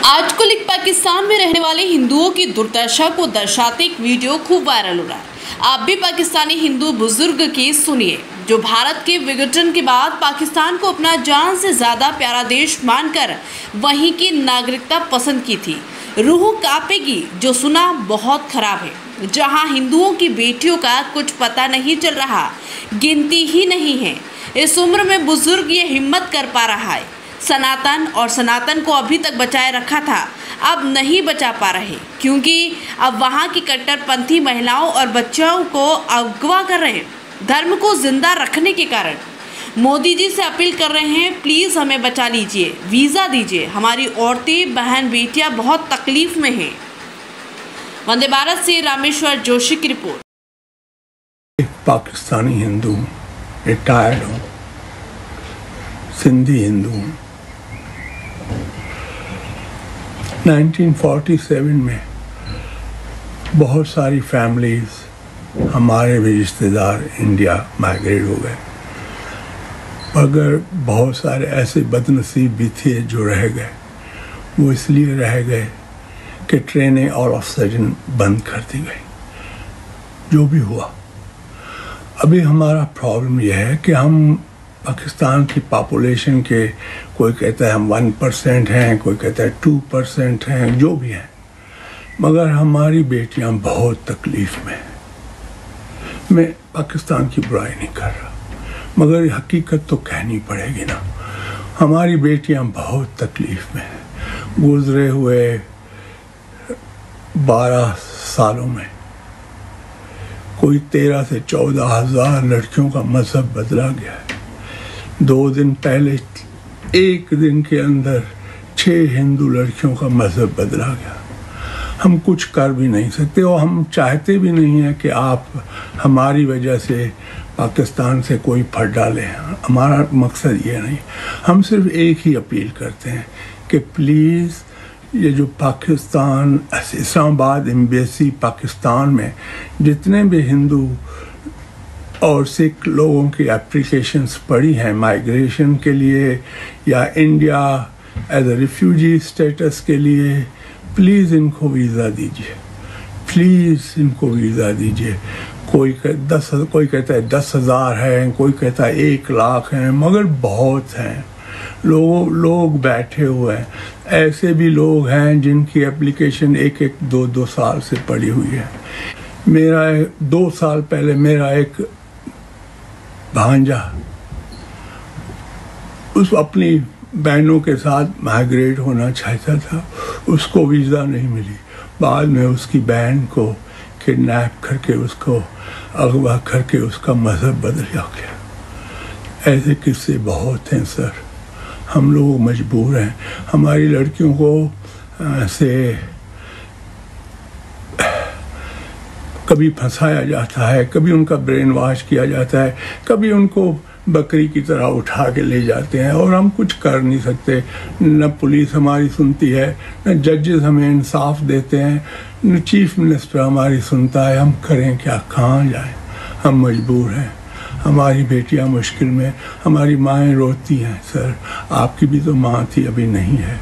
आजकल एक पाकिस्तान में रहने वाले हिंदुओं की दुर्दशा को दर्शाते एक वीडियो खूब वायरल हो रहा है। आप भी पाकिस्तानी हिंदू बुजुर्ग की सुनिए, जो भारत के विघटन के बाद पाकिस्तान को अपना जान से ज़्यादा प्यारा देश मानकर वहीं की नागरिकता पसंद की थी। रूह कांपेगी जो सुना बहुत खराब है। जहां हिंदुओं की बेटियों का कुछ पता नहीं चल रहा, गिनती ही नहीं है। इस उम्र में बुजुर्ग ये हिम्मत कर पा रहा है। सनातन को अभी तक बचाए रखा था, अब नहीं बचा पा रहे, क्योंकि अब वहां की कट्टरपंथी महिलाओं और बच्चों को अगवा कर रहे हैं। धर्म को जिंदा रखने के कारण मोदी जी से अपील कर रहे हैं, प्लीज हमें बचा लीजिए, वीजा दीजिए। हमारी औरतें, बहन, बेटियां बहुत तकलीफ में हैं। वंदे भारत से रामेश्वर जोशी की रिपोर्ट। एक पाकिस्तानी हिंदू, रिटायर्ड हूँ, सिंधी हिंदू हूँ। 1947 में बहुत सारी फैमिलीज, हमारे भी रिश्तेदार इंडिया माइग्रेट हो गए, मगर बहुत सारे ऐसे बदनसीब भी थे जो रह गए। वो इसलिए रह गए कि ट्रेनें ऑल ऑफ सडन बंद कर दी गई। जो भी हुआ, अभी हमारा प्रॉब्लम यह है कि हम पाकिस्तान की पॉपुलेशन के, कोई कहता है हम 1% हैं, कोई कहता है 2% हैं, जो भी हैं, मगर हमारी बेटियां बहुत तकलीफ में हैं। मैं पाकिस्तान की बुराई नहीं कर रहा, मगर हकीकत तो कहनी पड़ेगी ना। हमारी बेटियां बहुत तकलीफ में हैं। गुजरे हुए 12 सालों में कोई 13 से 14 हज़ार लड़कियों का मजहब बदला गया है। 2 दिन पहले एक दिन के अंदर 6 हिंदू लड़कियों का मजहब बदला गया। हम कुछ कर भी नहीं सकते और हम चाहते भी नहीं हैं कि आप हमारी वजह से पाकिस्तान से कोई फट डालें। हमारा मकसद ये नहीं। हम सिर्फ एक ही अपील करते हैं कि प्लीज़ ये जो पाकिस्तान, इस्लामाबाद एम्बेसी पाकिस्तान में जितने भी हिंदू और सिख लोगों की एप्लीकेशंस पड़ी हैं माइग्रेशन के लिए या India as a refugee status के लिए, प्लीज़ इनको वीज़ा दीजिए, प्लीज़ इनको वीज़ा दीजिए। कोई कहता है 10,000 हैं, कोई कहता है 1 लाख हैं, मगर बहुत हैं। लोग बैठे हुए हैं। ऐसे भी लोग हैं जिनकी एप्लीकेशन 1-1, 2-2 साल से पड़ी हुई है। मेरा 2 साल पहले मेरा एक भांजा उस अपनी बहनों के साथ माइग्रेट होना चाहता था, उसको वीज़ा नहीं मिली। बाद में उसकी बहन को किडनैप करके, उसको अगवा करके उसका मजहब बदल गया। ऐसे किस्से बहुत हैं सर। हम लोग मजबूर हैं। हमारी लड़कियों को से कभी फंसाया जाता है, कभी उनका ब्रेन वॉश किया जाता है, कभी उनको बकरी की तरह उठा के ले जाते हैं और हम कुछ कर नहीं सकते। न पुलिस हमारी सुनती है, न जजेस हमें इंसाफ देते हैं, न चीफ मिनिस्टर हमारी सुनता है। हम करें क्या, कहाँ जाएं? हम मजबूर हैं। हमारी बेटियां मुश्किल में, हमारी माएँ रोती हैं। सर, आपकी भी तो माँ थी, अभी नहीं है।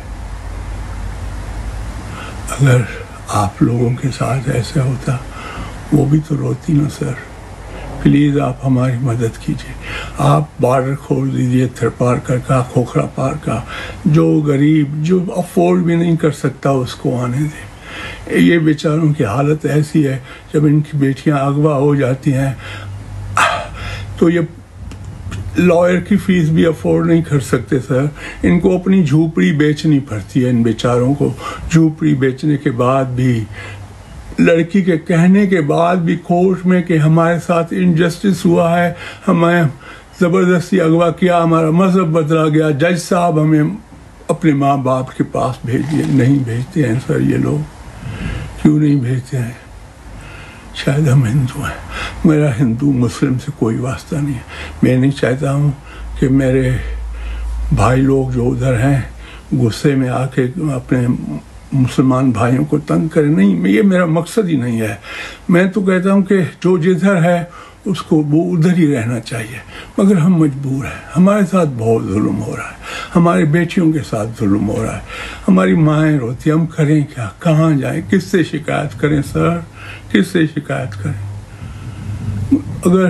अगर आप लोगों के साथ ऐसा होता, वो भी तो रोती ना सर। प्लीज़ आप हमारी मदद कीजिए। आप बॉर्डर खोल दीजिए, थरपारकर का, खोखरा पार का। जो गरीब, जो अफोर्ड भी नहीं कर सकता, उसको आने दें। ये बेचारों की हालत ऐसी है, जब इनकी बेटियां अगवा हो जाती हैं तो ये लॉयर की फीस भी अफोर्ड नहीं कर सकते सर। इनको अपनी झूपड़ी बेचनी पड़ती है। इन बेचारों को झूपड़ी बेचने के बाद भी, लड़की के कहने के बाद भी कोर्ट में कि हमारे साथ इनजस्टिस हुआ है, हमें ज़बरदस्ती अगवा किया, हमारा मजहब बदला गया, जज साहब हमें अपने माँ बाप के पास भेज दिए। नहीं भेजते हैं सर ये लोग। क्यों नहीं भेजते हैं? शायद हम हिंदू हैं। मेरा हिंदू मुस्लिम से कोई वास्ता नहीं है। मैं नहीं चाहता हूँ कि मेरे भाई लोग जो उधर हैं गुस्से में आके अपने मुसलमान भाइयों को तंग करें। नहीं, ये मेरा मकसद ही नहीं है। मैं तो कहता हूँ कि जो जिधर है उसको वो उधर ही रहना चाहिए, मगर हम मजबूर हैं। हमारे साथ बहुत जुल्म हो रहा है, हमारे बेटियों के साथ जुल्म हो रहा है, हमारी माएँ रोती, हम करें क्या, कहाँ जाएं, किससे शिकायत करें सर, किससे शिकायत करें। अगर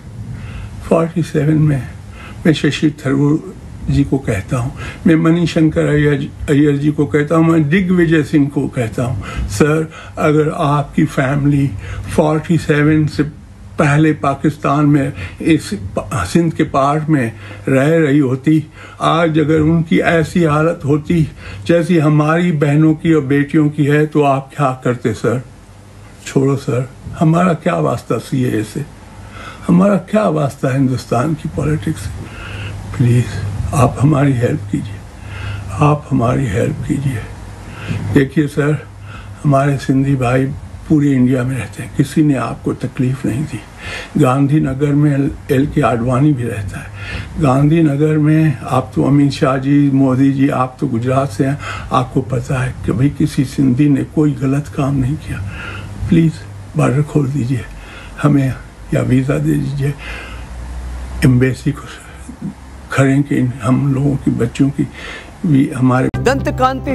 47 में मैं शशि थरूर जी को कहता हूँ, मैं मणिशंकर अय्यर जी को कहता हूँ, मैं दिग्विजय सिंह को कहता हूँ, सर अगर आपकी फैमिली 47 से पहले पाकिस्तान में इस सिंध के पार्ट में रह रही होती, आज अगर उनकी ऐसी हालत होती जैसी हमारी बहनों की और बेटियों की है, तो आप क्या करते सर? छोड़ो सर, हमारा क्या वास्ता सीए से, हमारा क्या वास्ता हिंदुस्तान की पॉलिटिक्स से। प्लीज़ आप हमारी हेल्प कीजिए, आप हमारी हेल्प कीजिए। देखिए सर, हमारे सिंधी भाई पूरे इंडिया में रहते हैं, किसी ने आपको तकलीफ नहीं दी। गांधीनगर में LK आडवाणी भी रहता है, गांधीनगर में आप तो अमित शाह जी, मोदी जी, आप तो गुजरात से हैं, आपको पता है कभी किसी सिंधी ने कोई गलत काम नहीं किया। प्लीज़ बॉर्डर खोल दीजिए हमें, या वीज़ा दे दीजिए, एम्बेसी को करें कि हम लोगों की बच्चों की भी हमारे दंत कांति